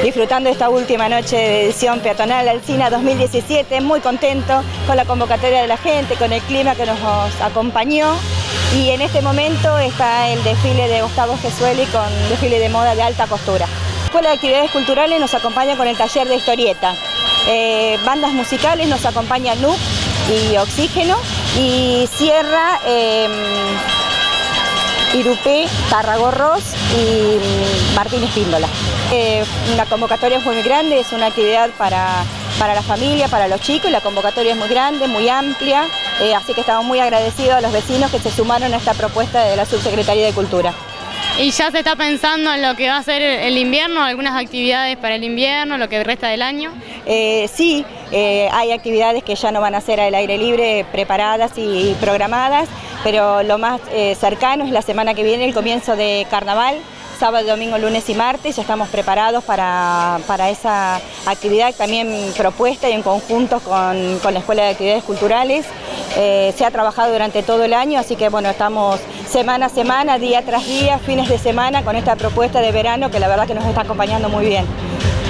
disfrutando esta última noche de edición peatonal Alsina 2017, muy contento con la convocatoria de la gente, con el clima que nos acompañó. Y en este momento está el desfile de Gustavo Gesueli con desfile de moda de alta costura. La Escuela de Actividades Culturales nos acompaña con el taller de historieta. Bandas musicales nos acompaña NUC y Oxígeno, y cierra Irupé, Tarragorros y Martín Espíndola. La convocatoria es muy grande, es una actividad para la familia, para los chicos, y la convocatoria es muy grande, muy amplia, así que estamos muy agradecidos a los vecinos que se sumaron a esta propuesta de la Subsecretaría de Cultura. ¿Y ya se está pensando en lo que va a ser el invierno, algunas actividades para el invierno, lo que resta del año? Sí, hay actividades que ya no van a ser al aire libre, preparadas y programadas, pero lo más cercano es la semana que viene, el comienzo de carnaval, sábado, domingo, lunes y martes. Ya estamos preparados para esa actividad también propuesta y en conjunto con la Escuela de Actividades Culturales. Se ha trabajado durante todo el año, así que bueno, estamos semana a semana, día tras día, fines de semana con esta propuesta de verano que la verdad que nos está acompañando muy bien.